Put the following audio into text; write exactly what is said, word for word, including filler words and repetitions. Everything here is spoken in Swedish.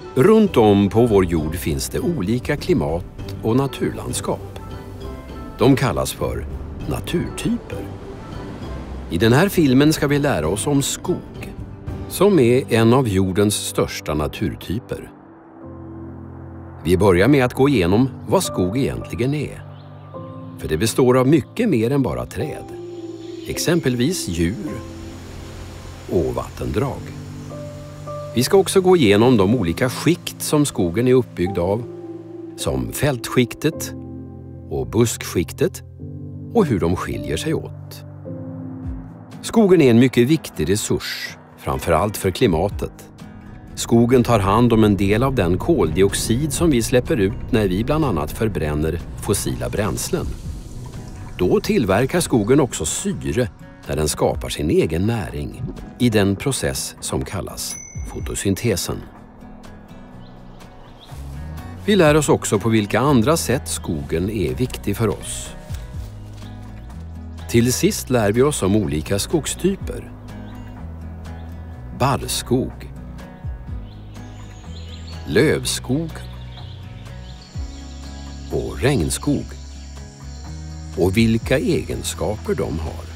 Runt om på vår jord finns det olika klimat och naturlandskap. De kallas för naturtyper. I den här filmen ska vi lära oss om skog, som är en av jordens största naturtyper. Vi börjar med att gå igenom vad skog egentligen är. För det består av mycket mer än bara träd. Exempelvis djur och vattendrag. Vi ska också gå igenom de olika skikt som skogen är uppbyggd av, som fältskiktet och buskskiktet, och hur de skiljer sig åt. Skogen är en mycket viktig resurs, framförallt för klimatet. Skogen tar hand om en del av den koldioxid som vi släpper ut när vi bland annat förbränner fossila bränslen. Då tillverkar skogen också syre där den skapar sin egen näring i den process som kallas fotosyntesen. Vi lär oss också på vilka andra sätt skogen är viktig för oss. Till sist lär vi oss om olika skogstyper. Barrskog, lövskog och regnskog, och vilka egenskaper de har.